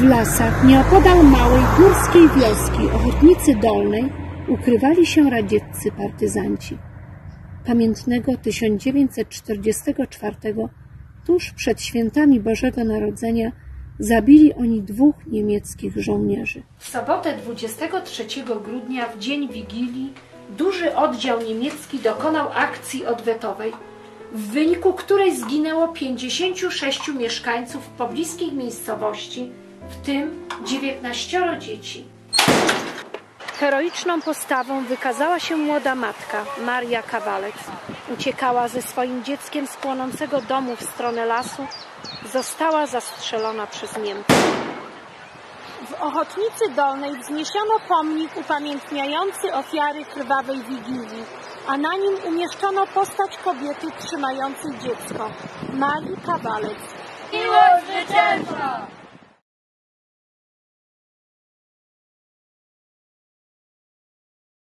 W lasach nieopodal małej górskiej wioski Ochotnicy Dolnej ukrywali się radzieccy partyzanci. Pamiętnego 1944 tuż przed świętami Bożego Narodzenia zabili oni 2 niemieckich żołnierzy. W sobotę 23 grudnia, w dzień Wigilii, duży oddział niemiecki dokonał akcji odwetowej, w wyniku której zginęło 56 mieszkańców pobliskich miejscowości, w tym 19 dzieci. Heroiczną postawą wykazała się młoda matka, Maria Kawalec. Uciekała ze swoim dzieckiem z płonącego domu w stronę lasu. Została zastrzelona przez Niemców. W Ochotnicy Dolnej wzniesiono pomnik upamiętniający ofiary krwawej Wigilii, a na nim umieszczono postać kobiety trzymającej dziecko, Marii Kawalec. Miłość